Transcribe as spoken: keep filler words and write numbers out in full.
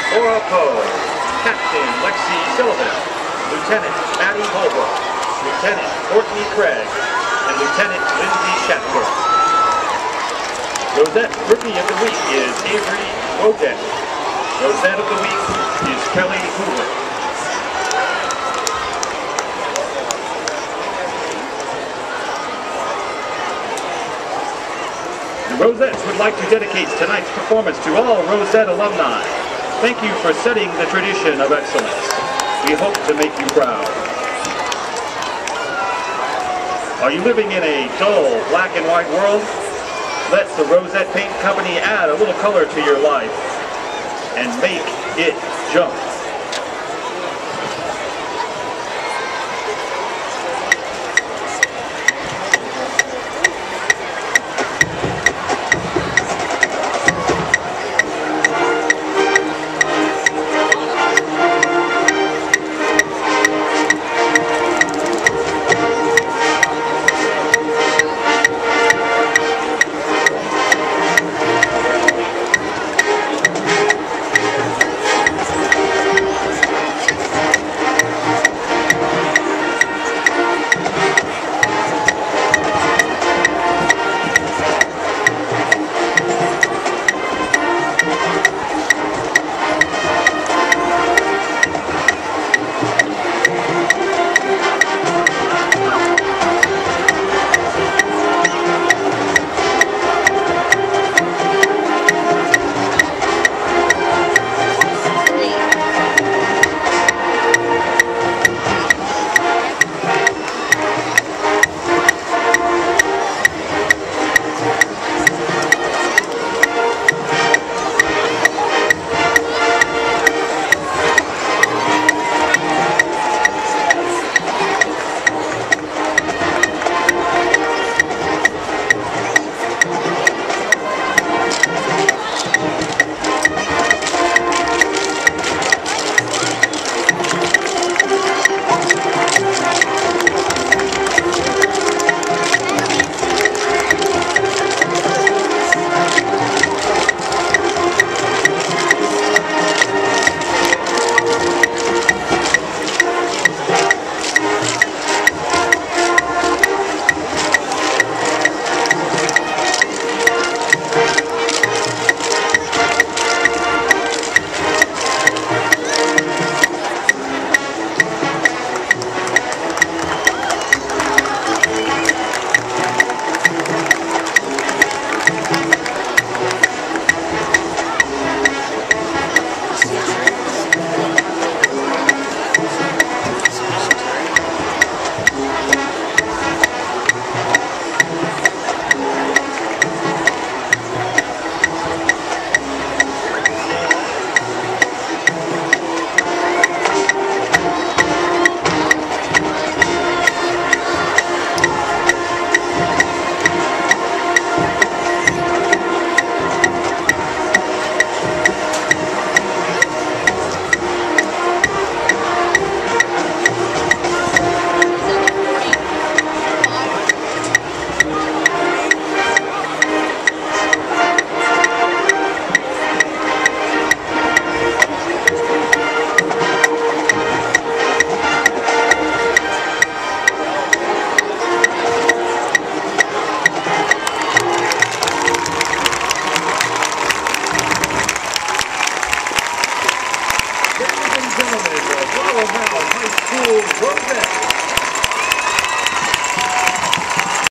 Laura Poe, Captain Lexi Sullivan, Lieutenant Maddie Holbrook, Lieutenant Courtney Craig, and Lieutenant Lindsay Shatner. Rosette Rookie of the Week is Avery Woden. Rosette of the Week is Kelly Hoover. The Rosettes would like to dedicate tonight's performance to all Rosette alumni. Thank you for setting the tradition of excellence. We hope to make you proud. Are you living in a dull, black and white world? Let the Rosette Paint Company add a little color to your life and make it jump. Ladies and gentlemen, follow now